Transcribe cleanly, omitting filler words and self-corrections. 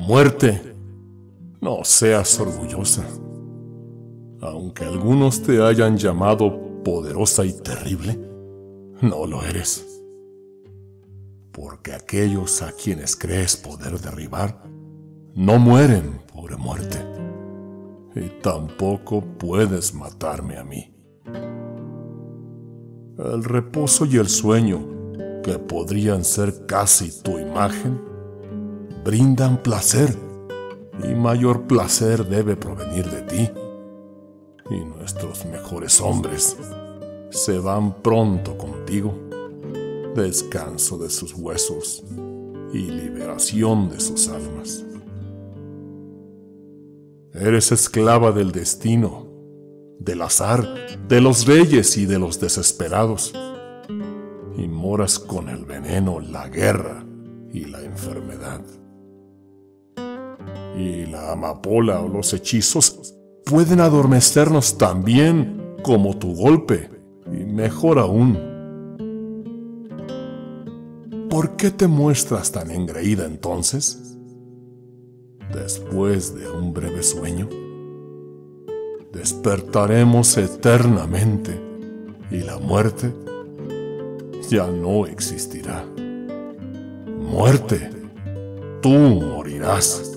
Muerte, no seas orgullosa. Aunque algunos te hayan llamado poderosa y terrible, no lo eres. Porque aquellos a quienes crees poder derribar no mueren, pobre muerte. Y tampoco puedes matarme a mí. El reposo y el sueño, que podrían ser casi tu imagen, brindan placer, y mayor placer debe provenir de ti. Y nuestros mejores hombres se van pronto contigo, descanso de sus huesos y liberación de sus almas. Eres esclava del destino, del azar, de los reyes y de los desesperados, y moras con el veneno, la guerra y la enfermedad. Y la amapola o los hechizos pueden adormecernos también como tu golpe, y mejor aún. ¿Por qué te muestras tan engreída entonces? Después de un breve sueño, despertaremos eternamente y la muerte ya no existirá. Muerte, tú morirás.